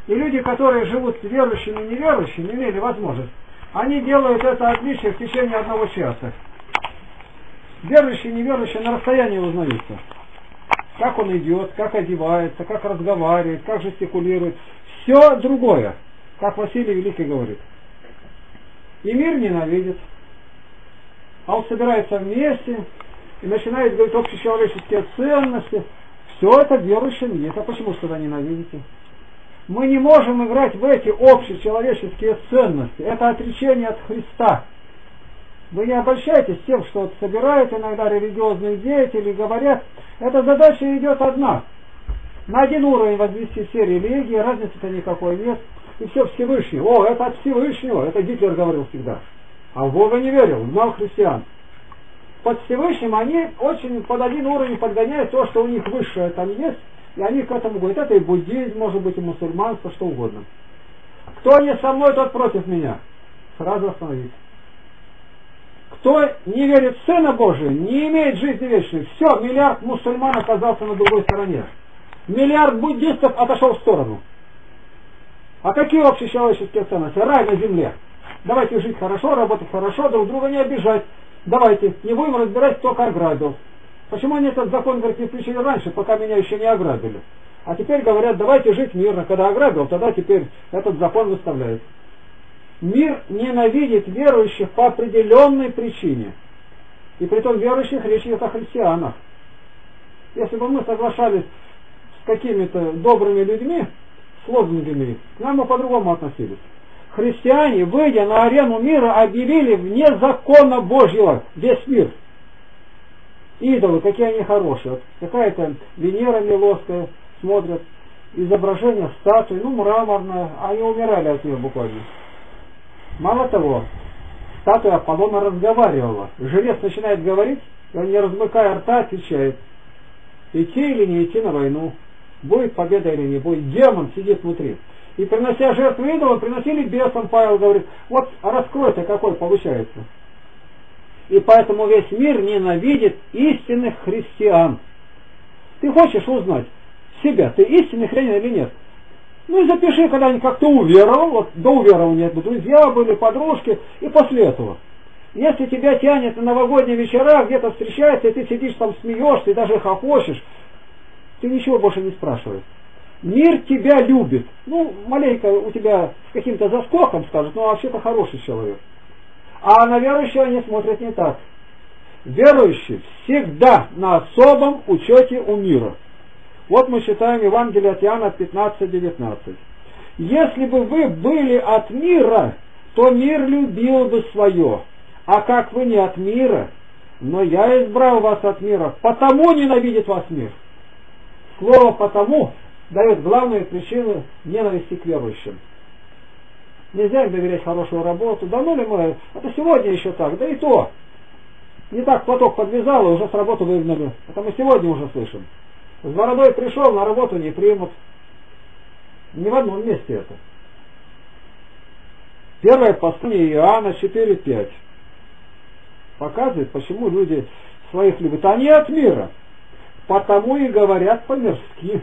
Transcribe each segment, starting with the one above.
И люди, которые живут верующими и неверующими, имели возможность, они делают это отличие в течение 1 часа. Верующие и неверующие на расстоянии узнаются. Как он идет, как одевается, как разговаривает, как жестикулирует. Все другое, как Василий Великий говорит. И мир ненавидит. А он собирается вместе и начинает говорить общечеловеческие ценности. Все это в верующем есть. А почему же тогда ненавидите? Мы не можем играть в эти общечеловеческие ценности. Это отречение от Христа. Вы не обольщайтесь тем, что вот собирают иногда религиозные деятели, говорят, эта задача идет одна. На один уровень возвести все религии, разницы-то никакой нет. И все Всевышний. О, это от Всевышнего. Это Гитлер говорил всегда. А в Бога не верил, знал христиан. Под Всевышним они очень под один уровень подгоняют то, что у них высшее там есть, и они к этому говорят. Это и буддизм, может быть, и мусульманство, что угодно. Кто не со мной, тот против меня. Сразу остановись. Кто не верит в Сына Божия, не имеет жизни вечной. Все, миллиард мусульман оказался на другой стороне. Миллиард буддистов отошел в сторону. А какие общечеловеческие ценности? Рай на земле. Давайте жить хорошо, работать хорошо, друг друга не обижать. Давайте, не будем разбирать, кто как ограбил. Почему они этот закон, говорит, не включили раньше, пока меня еще не ограбили? А теперь говорят, давайте жить мирно. Когда ограбил, тогда теперь этот закон выставляет. Мир ненавидит верующих по определенной причине. И при том верующих речь идет о христианах. Если бы мы соглашались с какими-то добрыми людьми, с лозунгами, к нам бы по-другому относились. Христиане, выйдя на арену мира, объявили вне закона Божьего весь мир. Идолы, какие они хорошие. Вот какая-то Венера Милосская, смотрят, изображение статуи, мраморная, а они умирали от нее буквально. Мало того, статуя Аполлона разговаривала. Жилец начинает говорить, и он, не размыкая рта, отвечает: идти или не идти на войну, будет победа или не будет. Демон сидит внутри. И принося жертву идолам, приносили бесам, Павел говорит. Вот раскрой-то какой получается. И поэтому весь мир ненавидит истинных христиан. Ты хочешь узнать себя, ты истинный христианин или нет? Ну и запиши, когда как-то уверовал, вот до уверования друзья были, подружки, и после этого. Если тебя тянет на новогодние вечера, где-то встречается, и ты сидишь там, смеешься, и даже хохочешь, ты ничего больше не спрашиваешь. Мир тебя любит. Ну, маленько у тебя с каким-то заскоком скажут, ну вообще-то хороший человек. А на верующего они смотрят не так. Верующий всегда на особом учете у мира. Вот мы читаем Евангелие от Иоанна 15:19. Если бы вы были от мира, то мир любил бы свое. А как вы не от мира, но я избрал вас от мира, потому ненавидит вас мир. Слово «потому» дает главную причину ненависти к верующим. Нельзя им доверять хорошую работу. Да ну ли мы, это сегодня еще так, да и то. Не так платок подвязал, и уже с работы выгнали. Это мы сегодня уже слышим. С бородой пришел, на работу не примут. Ни в одном месте это. Первое послание Иоанна 4:5 показывает, почему люди своих любят. Они от мира, потому и говорят по-мирски.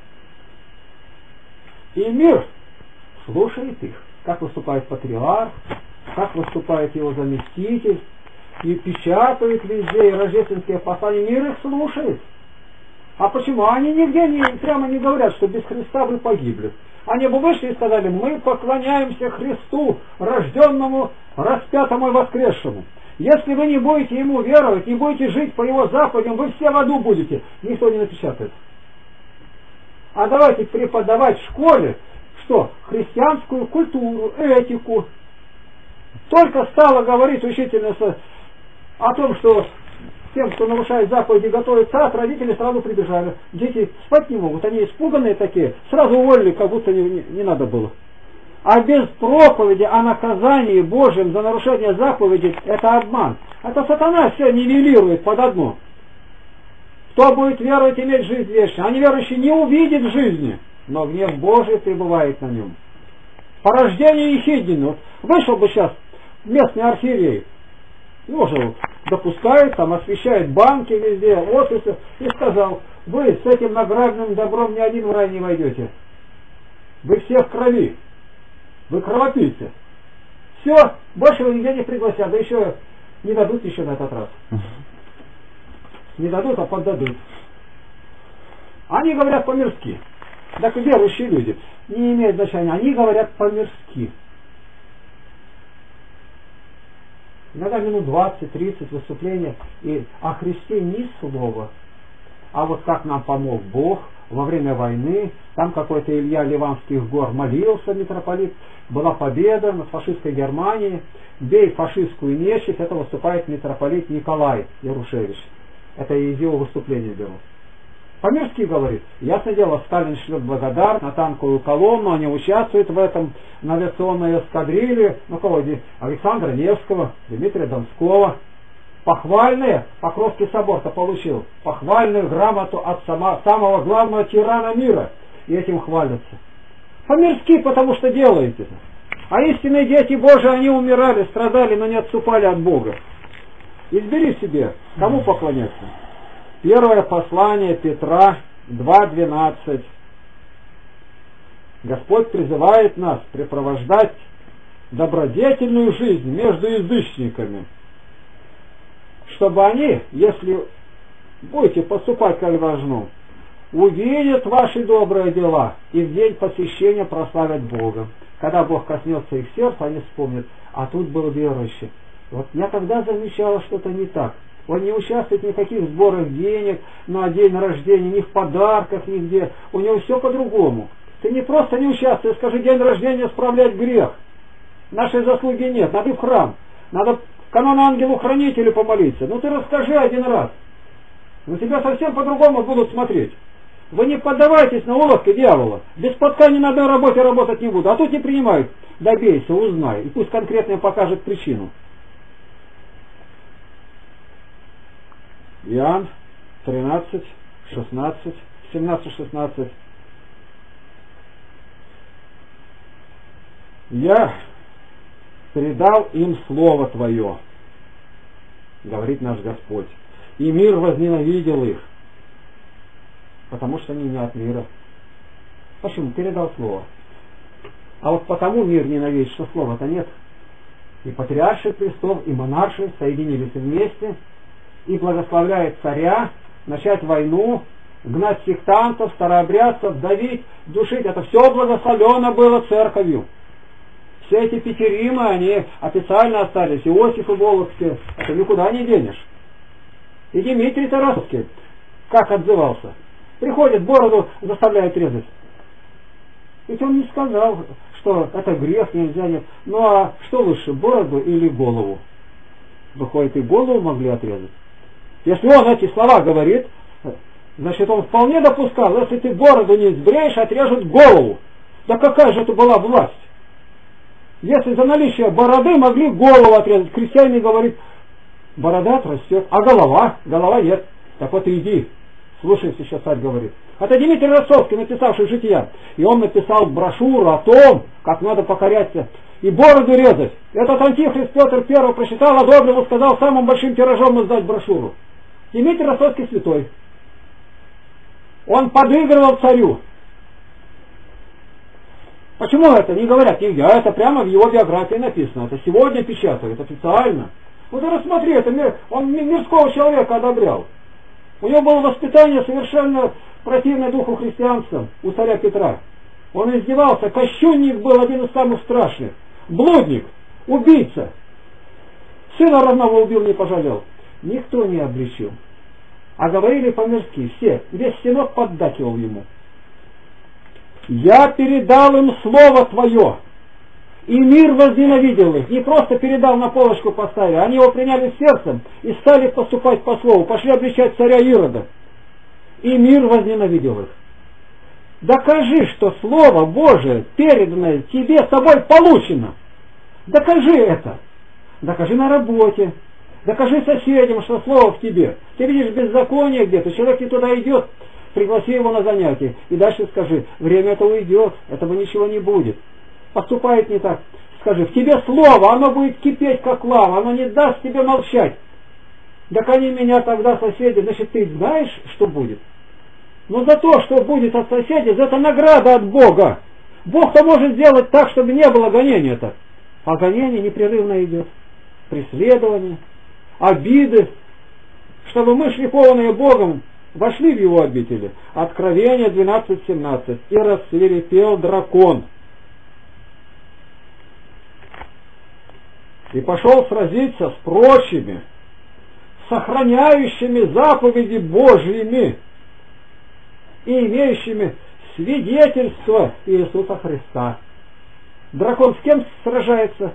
И мир слушает их. Как выступает патриарх, как выступает его заместитель, и печатают везде, и рождественские послания. Мир их слушает. А почему? Они нигде прямо не говорят, что без Христа вы погибли. Они бы вышли и сказали: мы поклоняемся Христу, рожденному, распятому и воскресшему. Если вы не будете Ему веровать, не будете жить по Его заповедям, вы все в аду будете. Никто не напечатает. А давайте преподавать в школе, что? Христианскую культуру, этику. Только стала говорить учительница о том, что тем, кто нарушает заповеди, готовит сад, родители сразу прибежали. Дети спать не могут, они испуганные такие, сразу уволили, как будто не надо было. А без проповеди о наказании Божьем за нарушение заповедей — это обман. Это сатана все нивелирует под одно. Кто будет веровать, иметь жизнь вечную, а неверующий не увидит жизни, но гнев Божий пребывает на нем. Порождение Ехиднина. Вот вышел бы сейчас местный архиерей, уже допускает, там освещает банки везде, офисы, и сказал: вы с этим награбленным добром ни один в рай не войдете. Вы все в крови. Вы кровопийцы. Все, больше вы нигде не пригласят, да еще не дадут еще на этот раз. Не дадут, а поддадут. Они говорят по-мирски. Так верующие люди не имеют значения. Они говорят по-мирски. Иногда минут 20-30 выступления. И о Христе ни слова. А вот как нам помог Бог во время войны. Там какой-то Илья Ливанских гор молился, митрополит. Была победа над фашистской Германией. Бей фашистскую нечисть. Это выступает митрополит Николай Ярушевич. Это из его выступления беру. По-мирски говорит. Ясно дело, Сталин шлет благодар на танковую колонну, они участвуют в этом, на авиационной эскадрилье, кого? Александра Невского, Дмитрия Донского. Похвальные, Покровский собор-то получил, похвальную грамоту от самого главного тирана мира. И этим хвалятся. По-мирски, потому что делаете. А истинные дети Божии, они умирали, страдали, но не отступали от Бога. Избери себе, кому поклоняться. Первое послание Петра 2:12. Господь призывает нас препровождать добродетельную жизнь между язычниками, чтобы они, если будете поступать как должно, увидят ваши добрые дела и в день посещения прославят Бога. Когда Бог коснется их сердца, они вспомнят, а тут был верующий. Вот я тогда замечала что-то не так. Он не участвует ни в каких сборах денег на день рождения, ни в подарках, нигде. У него все по-другому. Ты не просто не участвуешь, скажи, день рождения справлять грех. Нашей заслуги нет, надо в храм. Надо канон ангелу-хранителю помолиться. Ну ты расскажи один раз. На тебя совсем по-другому будут смотреть. Вы не поддавайтесь на уловки дьявола. Без подка ни на одной работе работать не буду. А тут не принимают. Добейся, узнай. И пусть конкретно им покажет причину. Иоанн 13, 16, 17-16. Я передал им Слово Твое, говорит наш Господь, и мир возненавидел их, потому что они не от мира. Почему? Передал Слово. А вот потому мир ненавидит, что Слова-то нет. И патриарший престол, и монарший соединились вместе, и благословляет царя, начать войну, гнать сектантов, старообрядцев, давить, душить. Это все благословлено было церковью. Все эти пятеримы, они официально остались. Иосиф и Володский, это никуда не денешь. И Дмитрий Тарасовский, как отзывался. Приходит, бороду заставляет резать. Ведь он не сказал, что это грех, нельзя, нет. Ну а что лучше, бороду или голову? Выходит, и голову могли отрезать. Если он эти слова говорит, значит он вполне допускал, если ты бороду не сбреешь, отрежут голову. Да какая же это была власть? Если за наличие бороды могли голову отрезать, крестьянин говорит, борода отрастет, а голова? Голова нет. Так вот иди, слушай, сейчас царь говорит. Это Дмитрий Ростовский, написавший «Жития». И он написал брошюру о том, как надо покоряться и бороду резать. Этот антихрист Петр I прочитал, одобрил, сказал самым большим тиражом издать брошюру. Дмитрий Ростовский святой. Он подыгрывал царю. Почему это не говорят нигде? А это прямо в его биографии написано. Это сегодня печатают официально. Ну ты рассмотри, это он мирского человека одобрял. У него было воспитание совершенно противное духу христианства у царя Петра. Он издевался, кощунник был один из самых страшных. Блудник, убийца. Сына родного убил, не пожалел. Никто не обличил. А говорили по-мирски все. Весь синод поддакивал ему. Я передал им Слово Твое, и мир возненавидел их. Не просто передал, на полочку поставили. Они его приняли сердцем и стали поступать по слову. Пошли обличать царя Ирода. И мир возненавидел их. Докажи, что Слово Божие, переданное тебе, с тобой получено. Докажи это. Докажи на работе. Докажи соседям, что Слово в тебе. Ты видишь беззаконие где-то, человек не туда идет, пригласи его на занятие. И дальше скажи, время это уйдет, этого ничего не будет. Поступает не так. Скажи, в тебе Слово, оно будет кипеть как лава, оно не даст тебе молчать. Докони меня тогда, соседи, значит ты знаешь, что будет. Но за то, что будет от соседей, за это награда от Бога. Бог-то может сделать так, чтобы не было гонения-то. А гонение непрерывно идет. Преследование, обиды. Чтобы мы, шлифованные Богом, вошли в его обители. Откровение 12:17. И рассвирепел дракон. И пошел сразиться с прочими, сохраняющими заповеди Божьими и имеющими свидетельство Иисуса Христа. Дракон с кем сражается?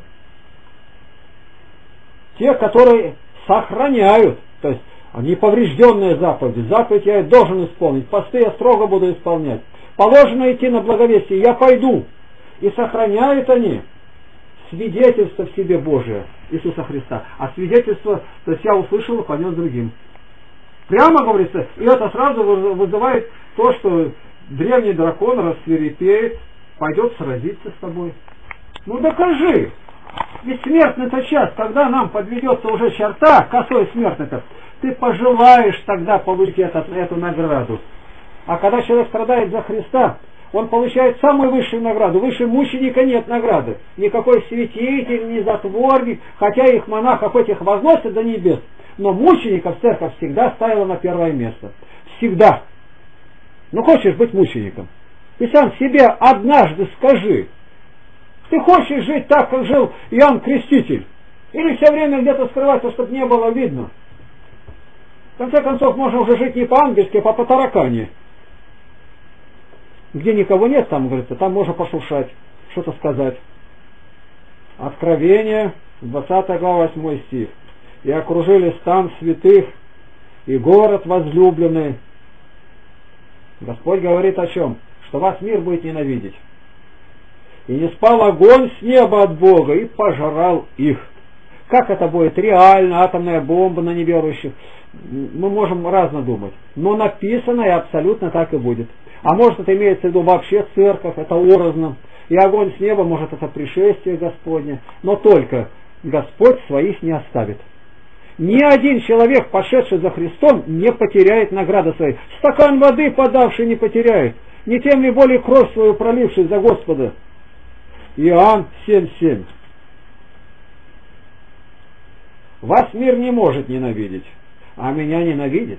Те, которые сохраняют, то есть неповрежденные заповеди. Заповедь я должен исполнить, посты я строго буду исполнять. Положено идти на благовестие, я пойду. И сохраняют они свидетельство в себе Божие, Иисуса Христа. А свидетельство, то есть я услышал и понес другим. Прямо говорится, и это сразу вызывает то, что древний дракон рассвирепеет, пойдет сразиться с тобой. Ну докажи! Ведь смертный-то час, когда нам подведется уже черта, косой смертный-то, ты пожелаешь тогда получить эту награду. А когда человек страдает за Христа, он получает самую высшую награду. Выше мученика нет награды. Никакой святитель, ни затворник, хотя их монахов этих возносят до небес. Но мучеников церковь всегда ставила на первое место. Всегда. Ну хочешь быть мучеником? Ты сам себе однажды скажи. Ты хочешь жить так, как жил Иоанн Креститель? Или все время где-то скрываться, чтобы не было видно? В конце концов, можно уже жить не по-ангельски, а по-таракане. Где никого нет, там, говорится, там можно пошуршать, что-то сказать. Откровение, 20 глава, 8 стих. И окружили стан святых, и город возлюбленный. Господь говорит о чем? Что вас мир будет ненавидеть. И не спал огонь с неба от Бога, и пожрал их. Как это будет? Реально, атомная бомба на неверующих. Мы можем разно думать. Но написано, и абсолютно так и будет. А может это имеется в виду вообще церковь, это образно. И огонь с неба, может это пришествие Господне. Но только Господь своих не оставит. Ни один человек, пошедший за Христом, не потеряет награды своей. Стакан воды подавший не потеряет. Не тем ли более кровь свою проливший за Господа. Иоанн 7:7. Вас мир не может ненавидеть, а меня ненавидит.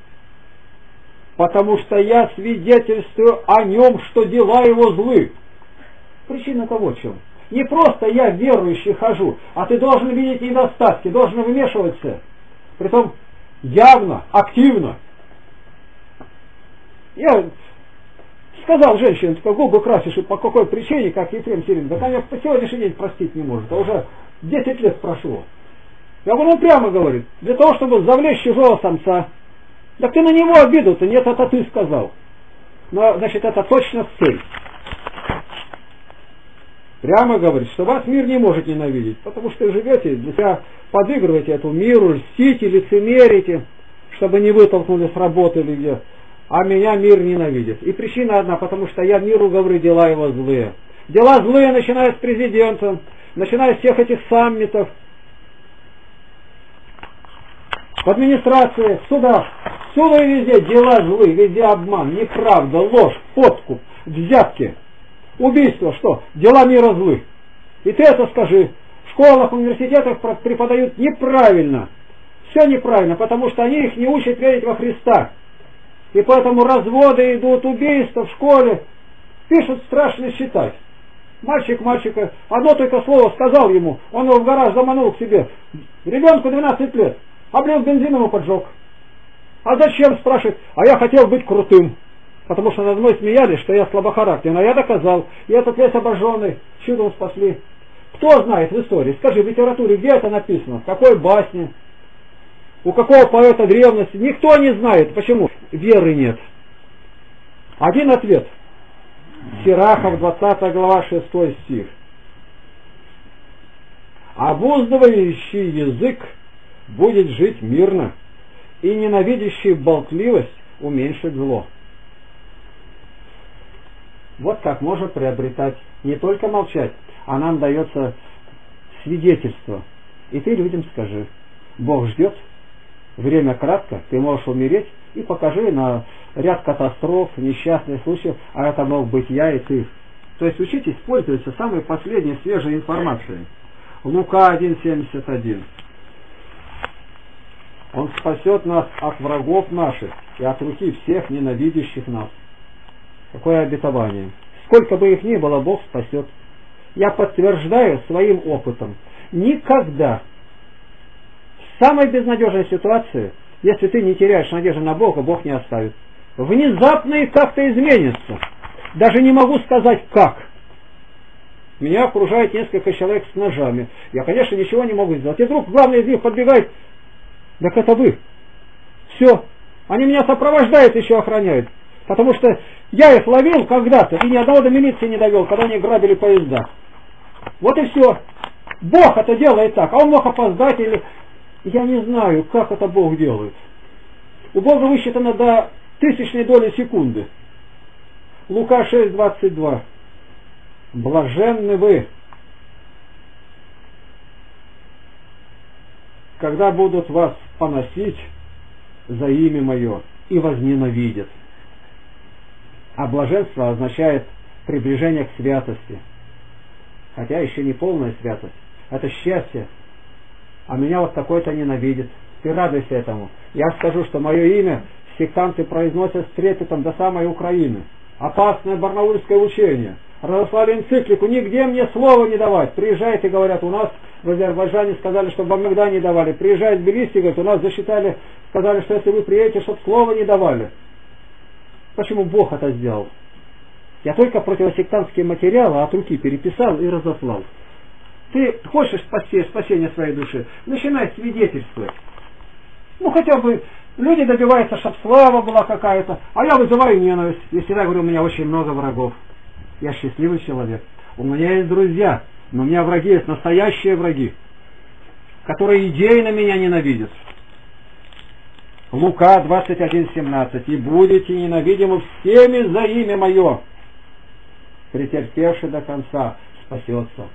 Потому что я свидетельствую о нем, что дела его злы. Причина-то вот в чем. Не просто я верующий хожу, а ты должен видеть недостатки, должен вмешиваться. Притом явно, активно. Я сказал женщине, ты губы красишь, и по какой причине, как Ефрем Сирин, да она по сегодняшний день простить не может, а уже 10 лет прошло. Я говорю, он прямо говорит, для того, чтобы завлечь чужого самца. Так ты на него обиду-то, нет, это ты сказал. Но, значит, это точно цель. Прямо говорит, что вас мир не может ненавидеть, потому что живете, для себя подыгрываете этому миру, льстите, лицемерите, чтобы не вытолкнули с работы или где. А меня мир ненавидит. И причина одна, потому что я миру говорю, дела его злые. Дела злые, начиная с президента, начиная с всех этих саммитов, в администрации, в судах. Всюду и везде дела злые, везде обман, неправда, ложь, подкуп, взятки, убийство, что? Дела мира злы. И ты это скажи. В школах, университетах преподают неправильно. Все неправильно, потому что они их не учат верить во Христа. И поэтому разводы идут, убийства в школе. Пишут страшно считать. Мальчик мальчика, одно только слово сказал ему, он его в гараж заманул к себе. Ребенку 12 лет, облил бензином и поджег. А зачем, спрашивает, а я хотел быть крутым. Потому что надо мной смеялись, что я слабохарактерный. А я доказал. И этот весь обожженный, чудом спасли. Кто знает в истории? Скажи, в литературе, где это написано? В какой басне? У какого поэта древности? Никто не знает. Почему? Веры нет. Один ответ. Сирахов, 20 глава, 6 стих. Обуздывающий язык будет жить мирно, и ненавидящий болтливость уменьшит зло. Вот как можно приобретать, не только молчать, а нам дается свидетельство. И ты людям скажи, Бог ждет, время кратко, ты можешь умереть, и покажи на ряд катастроф, несчастных случаев, а это мог быть я и ты. То есть учитесь пользоваться самой последней свежей информацией. Лука 1:71. Он спасет нас от врагов наших и от руки всех ненавидящих нас. Какое обетование. Сколько бы их ни было, Бог спасет. Я подтверждаю своим опытом. Никогда в самой безнадежной ситуации, если ты не теряешь надежды на Бога, Бог не оставит. Внезапно и как-то изменится. Даже не могу сказать как. Меня окружает несколько человек с ножами. Я, конечно, ничего не могу сделать. И вдруг главный из них подбегает. Так это вы. Все. Они меня сопровождают, еще охраняют. Потому что я их ловил когда-то и ни одного до милиции не довел, когда они грабили поезда. Вот и все. Бог это делает так. А он мог опоздать или... Я не знаю, как это Бог делает. У Бога высчитано до тысячной доли секунды. Лука 6:22. Блаженны вы, когда будут вас поносить за имя Мое и возненавидят. А блаженство означает приближение к святости. Хотя еще не полная святость. Это счастье. А меня вот такой-то ненавидит. Ты радуйся этому. Я скажу, что мое имя сектанты произносят с трепетом до самой Украины. Опасное барнаульское учение. Разослали энциклику, нигде мне слова не давать. Приезжают и говорят, у нас в Азербайджане сказали, что вам никогда не давали. Приезжают в Тбилиси, говорят, у нас засчитали, сказали, что если вы приедете, чтобы слова не давали. Почему Бог это сделал? Я только противосектантские материалы от руки переписал и разослал. Ты хочешь спасения своей души? Начинай свидетельствовать. Ну хотя бы люди добиваются, чтобы слава была какая-то, а я вызываю ненависть. Я всегда говорю, у меня очень много врагов. Я счастливый человек. У меня есть друзья, но у меня враги есть настоящие враги, которые идейно меня ненавидят. Лука 21:17. И будете ненавидимы всеми за имя Мое. Претерпевший до конца спасется.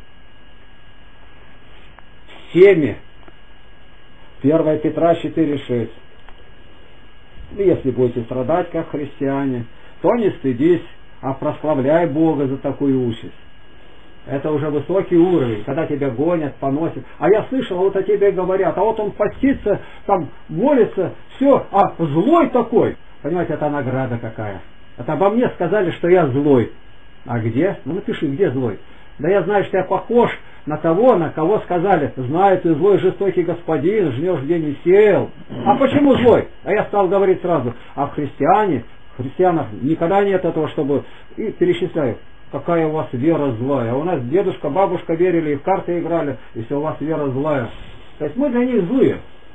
Всеми. 1 Петра 4:6. Если будете страдать, как христиане, то не стыдись, а прославляй Бога за такую участь. Это уже высокий уровень, когда тебя гонят, поносят. А я слышал, вот о тебе говорят, а вот он постится, там молится, все, а злой такой. Понимаете, это награда какая. Это обо мне сказали, что я злой. А где? Ну напиши, где злой. Да я знаю, что я похож на того, на кого сказали, знаю, ты злой жестокий господин, жнешь где не сеял. А почему злой? А я стал говорить сразу, а в христианах никогда нет этого, чтобы... И перечисляю, какая у вас вера злая. А у нас дедушка, бабушка верили и в карты играли, и все, у вас вера злая. То есть мы для них злые.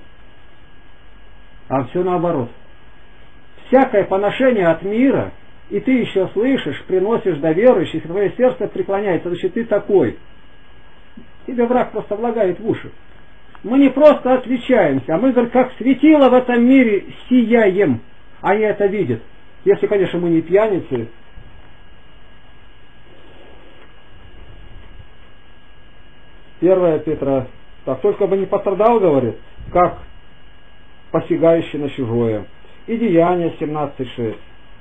А все наоборот. Всякое поношение от мира, и ты еще слышишь, приносишь до верующих, и твое сердце преклоняется, значит ты такой. Тебе враг просто влагает в уши. Мы не просто отличаемся, а мы, говорит, как светило в этом мире сияем. Они это видят. Если, конечно, мы не пьяницы. Первая Петра. Так, только бы не пострадал, говорит, как посягающий на чужое. И Деяния 17:6.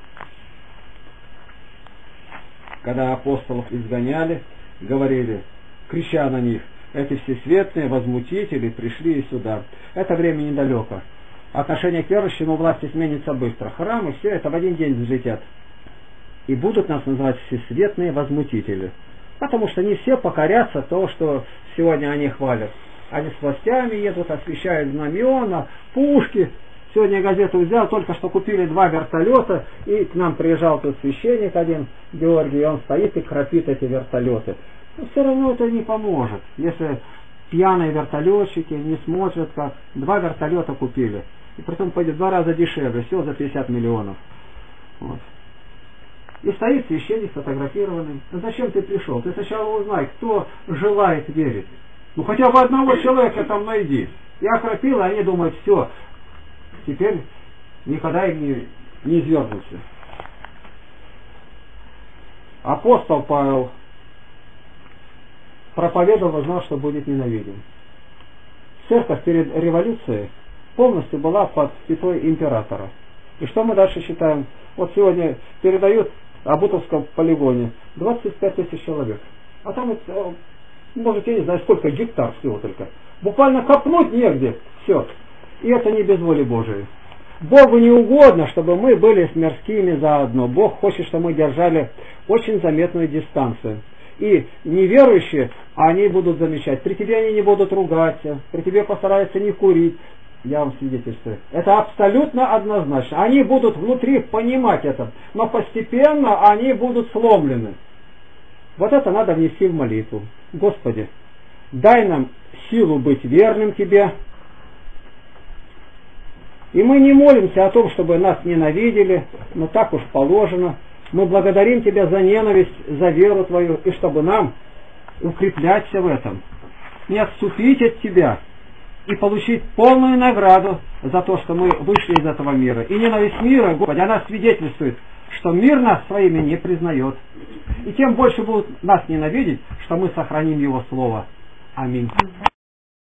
Когда апостолов изгоняли, говорили, крича на них, эти всесветные возмутители пришли и сюда. Это время недалеко. Отношение к верующим у власти сменится быстро. Храмы, все это в один день взлетят. И будут нас называть всесветные возмутители. Потому что не все покорятся то, что сегодня они хвалят. Они с властями едут, освещают знамена, пушки. Сегодня газету взял, только что купили 2 вертолета, и к нам приезжал тут священник один, Георгий, и он стоит и крапит эти вертолеты. Но все равно это не поможет, если пьяные вертолетчики не смотрят, как 2 вертолета купили. И притом пойдет в 2 раза дешевле, всего за 50 миллионов. Вот. И стоит священник сфотографированный. Ну зачем ты пришел? Ты сначала узнай, кто желает верить. Ну хотя бы одного человека там найди. Я окропил, и они думают, все, теперь никогда им не извергнутся. Апостол Павел проповедовал, знал, что будет ненавидим. Церковь перед революцией полностью была под пятой императора. И что мы дальше считаем? Вот сегодня передают Абутовском полигоне 25 тысяч человек. А там, может, я не знаю, сколько гектар всего только. Буквально копнуть негде. Все. И это не без воли Божией. Богу не угодно, чтобы мы были с мирскими заодно. Бог хочет, чтобы мы держали очень заметную дистанцию. И неверующие, они будут замечать. При тебе они не будут ругаться, при тебе постараются не курить. Я вам свидетельствую. Это абсолютно однозначно. Они будут внутри понимать это, но постепенно они будут сломлены. Вот это надо внести в молитву. Господи, дай нам силу быть верным Тебе. И мы не молимся о том, чтобы нас ненавидели, но так уж положено. Мы благодарим Тебя за ненависть, за веру Твою, и чтобы нам укрепляться в этом, не отступить от Тебя и получить полную награду за то, что мы вышли из этого мира. И ненависть мира, Господи, она свидетельствует, что мир нас своими не признает. И тем больше будут нас ненавидеть, что мы сохраним Его Слово. Аминь.